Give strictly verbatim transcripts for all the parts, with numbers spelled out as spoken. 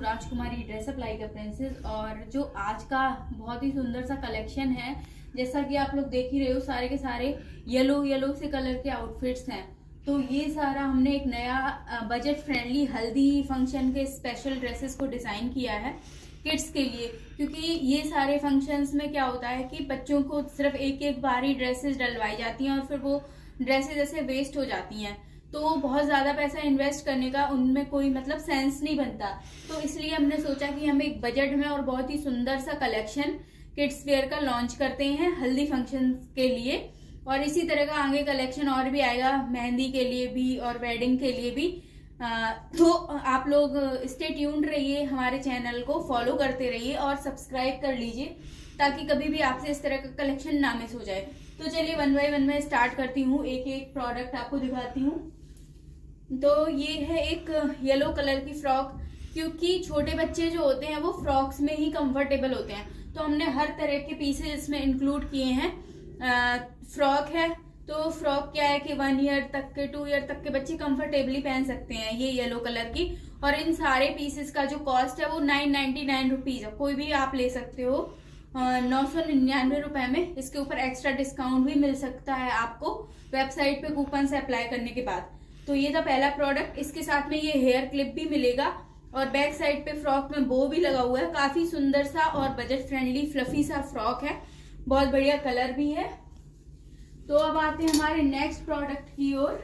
Rajkumari dress up like a princess. और जो आज का बहुत ही सुंदर सा कलेक्शन है, जैसा कि आप लोग देख ही रहे हो, सारे के सारे येलो येलो से कलर के आउटफिट्स हैं। तो ये सारा हमने एक नया बजट फ्रेंडली हल्दी फंक्शन के स्पेशल ड्रेसेस को डिजाइन किया है किड्स के लिए, क्योंकि ये सारे फंक्शंस में क्या होता है कि बच्चों को सिर्फ एक एक बार ही ड्रेसेस डलवाई जाती हैं और फिर वो ड्रेसेस ऐसे वेस्ट हो जाती हैं, तो बहुत ज्यादा पैसा इन्वेस्ट करने का उनमें कोई मतलब सेंस नहीं बनता। तो इसलिए हमने सोचा कि हम एक बजट में और बहुत ही सुंदर सा कलेक्शन किड्स वेयर का लॉन्च करते हैं हल्दी फंक्शन के लिए। और इसी तरह का आगे कलेक्शन और भी आएगा, मेहंदी के लिए भी और वेडिंग के लिए भी। आ, तो आप लोग स्टे ट्यून्ड रहिए, हमारे चैनल को फॉलो करते रहिए और सब्सक्राइब कर लीजिए, ताकि कभी भी आपसे इस तरह का कलेक्शन ना मिस हो जाए। तो चलिए वन बाय वन में स्टार्ट करती हूँ, एक एक प्रोडक्ट आपको दिखाती हूँ। तो ये है एक येलो कलर की फ्रॉक, क्योंकि छोटे बच्चे जो होते हैं वो फ्रॉक्स में ही कंफर्टेबल होते हैं, तो हमने हर तरह के पीसेस इसमें इंक्लूड किए हैं। फ्रॉक है तो फ्रॉक क्या है कि वन ईयर तक के टू ईयर तक के बच्चे कंफर्टेबली पहन सकते हैं ये येलो कलर की। और इन सारे पीसेस का जो कॉस्ट है वो नाइन नाइनटी नाइन रुपीज है, कोई भी आप ले सकते हो नौ सौ निन्यानवे रुपए में। इसके ऊपर एक्स्ट्रा डिस्काउंट भी मिल सकता है आपको वेबसाइट पे कूपन से अप्लाई करने के बाद। तो ये था पहला प्रोडक्ट। इसके साथ में ये हेयर क्लिप भी मिलेगा और बैक साइड पे फ्रॉक में बो भी लगा हुआ है। काफी सुंदर सा और बजट फ्रेंडली फ्लफी सा फ्रॉक है, बहुत बढ़िया कलर भी है। तो अब आते हैं हमारे नेक्स्ट प्रोडक्ट की ओर।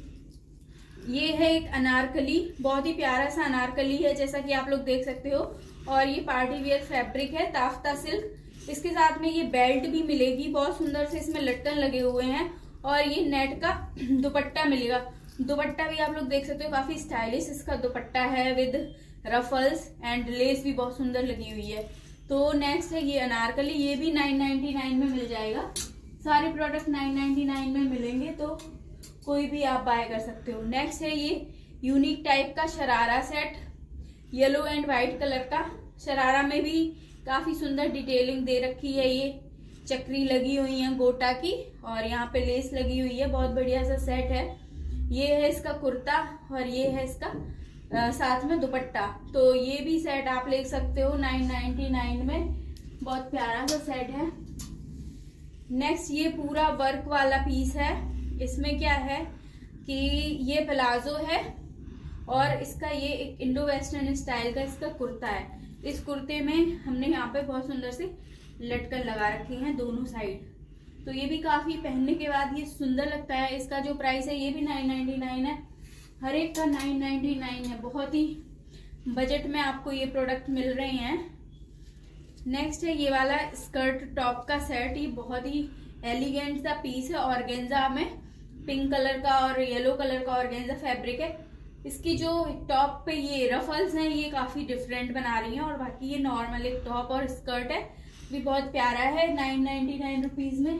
ये है एक अनारकली, बहुत ही प्यारा सा अनारकली है जैसा कि आप लोग देख सकते हो। और ये पार्टी वेयर फैब्रिक है, ताफ्ता सिल्क। इसके साथ में ये बेल्ट भी मिलेगी, बहुत सुंदर से इसमें लटकन लगे हुए हैं। और ये नेट का दुपट्टा मिलेगा, दुपट्टा भी आप लोग देख सकते हो, काफी स्टाइलिश इसका दुपट्टा है विद रफल्स एंड लेस भी बहुत सुंदर लगी हुई है। तो नेक्स्ट है ये अनारकली, ये भी नाइन नाइनटी नाइन में मिल जाएगा। सारे प्रोडक्ट नाइन नाइनटी नाइन में मिलेंगे, तो कोई भी आप बाय कर सकते हो। नेक्स्ट है ये यूनिक टाइप का sharara set, yellow and white colour का। शरारा में भी काफी सुंदर डिटेलिंग दे रखी है, ये चक्री लगी हुई है गोटा की और यहाँ पे लेस लगी हुई है, बहुत बढ़िया सा सेट है। ये है इसका कुर्ता और ये है इसका आ, साथ में दुपट्टा। तो ये भी सेट आप ले सकते हो नाइन नाइनटी नाइन में, बहुत प्यारा सा सेट है। नेक्स्ट ये पूरा वर्क वाला पीस है। इसमें क्या है कि ये प्लाजो है और इसका ये एक इंडो वेस्टर्न स्टाइल का इसका कुर्ता है। इस कुर्ते में हमने यहाँ पे बहुत सुंदर से लटकन लगा रखी हैं दोनों साइड, तो ये भी काफी पहनने के बाद ये सुंदर लगता है। इसका जो प्राइस है ये भी नाइन नाइनटी नाइन है, हर एक का नाइन नाइनटी नाइन है। बहुत ही बजट में आपको ये प्रोडक्ट मिल रहे हैं। नेक्स्ट है ये वाला स्कर्ट टॉप का सेट, ये बहुत ही एलिगेंट सा पीस है, ऑर्गेन्जा में पिंक कलर का और येलो कलर का ऑर्गेन्जा फैब्रिक है। इसकी जो टॉप पे ये रफल्स हैं ये काफी डिफरेंट बना रही हैं, और बाकी ये नॉर्मल एक टॉप और स्कर्ट है, भी बहुत प्यारा है नाइन नाइनटी नाइन रुपीज में।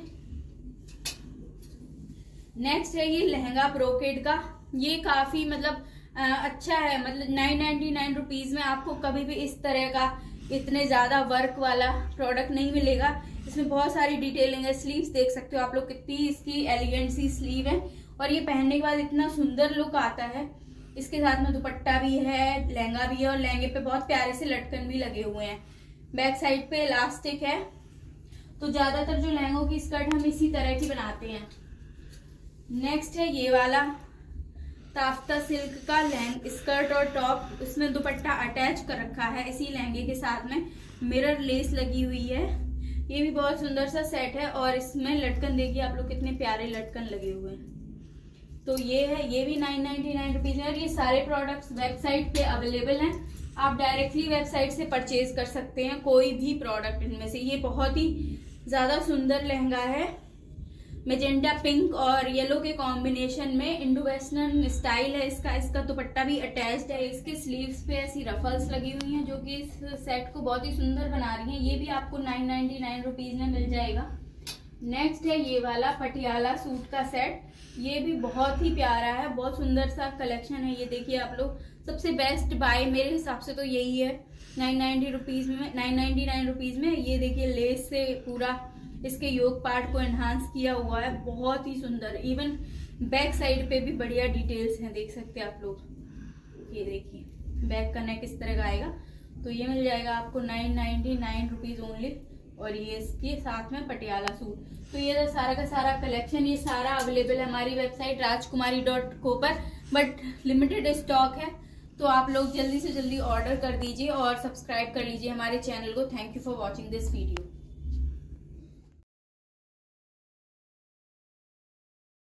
नेक्स्ट है ये लहंगा ब्रोकेड का, ये काफी मतलब आ, अच्छा है, मतलब नाइन नाइनटी नाइन रुपीज में आपको कभी भी इस तरह का इतने ज्यादा वर्क वाला प्रोडक्ट नहीं मिलेगा। इसमें बहुत सारी डिटेलिंग है, स्लीव्स देख सकते हो आप लोग, कितनी इसकी एलिगेंट सी स्लीव है और ये पहनने के बाद इतना सुंदर लुक आता है। इसके साथ में दुपट्टा भी है, लहंगा भी है और लहंगे पे बहुत प्यारे से लटकन भी लगे हुए हैं। बैक साइड पे इलास्टिक है, तो ज्यादातर जो लहंगों की स्कर्ट हम इसी तरह की बनाते हैं। नेक्स्ट है ये वाला ताफ्ता सिल्क का लहंगा स्कर्ट और टॉप, उसमें दुपट्टा अटैच कर रखा है इसी लहंगे के साथ में, मिरर लेस लगी हुई है। ये भी बहुत सुंदर सा सेट है और इसमें लटकन देखिए आप लोग, कितने प्यारे लटकन लगे हुए हैं। तो ये है, ये भी नाइन नाइनटी नाइन रुपीज है। और ये सारे प्रोडक्ट्स वेबसाइट पे अवेलेबल हैं, आप डायरेक्टली वेबसाइट से परचेज कर सकते हैं कोई भी प्रोडक्ट इनमें से। ये बहुत ही ज्यादा सुंदर लहंगा है, मेजेंटा पिंक और येलो के कॉम्बिनेशन में, इंडो वेस्टर्न स्टाइल है इसका। इसका दुपट्टा भी अटैच्ड है, इसके स्लीव्स पे ऐसी रफल्स लगी हुई हैं जो कि इस सेट को बहुत ही सुंदर बना रही हैं। ये भी आपको नाइन नाइनटी नाइन रुपीज में मिल जाएगा। नेक्स्ट है ये वाला पटियाला सूट का सेट, ये भी बहुत ही प्यारा है, बहुत सुंदर सा कलेक्शन है। ये देखिए आप लोग, सबसे बेस्ट बाय मेरे हिसाब से तो यही है नाइन नाइनटी रुपीज में, नाइन नाइनटी नाइन रुपीज में। ये देखिए लेस से पूरा इसके योग पार्ट को एनहांस किया हुआ है, बहुत ही सुंदर। इवन बैक साइड पे भी बढ़िया डिटेल्स हैं, देख सकते हैं आप लोग। ये देखिए बैक का नेक इस तरह का आएगा, तो ये मिल जाएगा आपको nine ninety nine rupees only. और ये इसके साथ में पटियाला सूट। तो ये था सारा का सारा कलेक्शन, ये सारा अवेलेबल है हमारी वेबसाइट राजकुमारी डॉट को पर, बट लिमिटेड स्टॉक है। तो आप लोग जल्दी से जल्दी ऑर्डर कर दीजिए और सब्सक्राइब कर लीजिए हमारे चैनल को। Thank you for watching this video.